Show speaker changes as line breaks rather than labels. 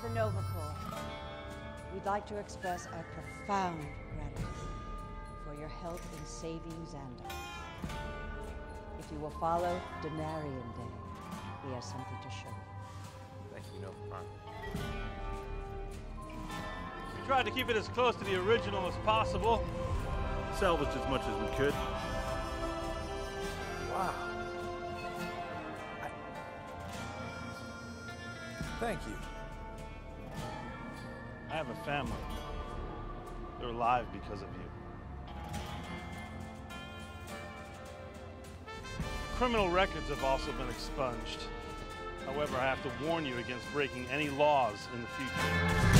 Nova Corps, we'd like to express our profound gratitude for your help in saving Xandar. If you will follow Denarian Day, we have something to show you.
Thank you, Nova Prime.
We tried to keep it as close to the original as possible.
Salvaged as much as we could.
Wow. Thank you.
I have a family. They're alive because of you. Criminal records have also been expunged. However, I have to warn you against breaking any laws in the future.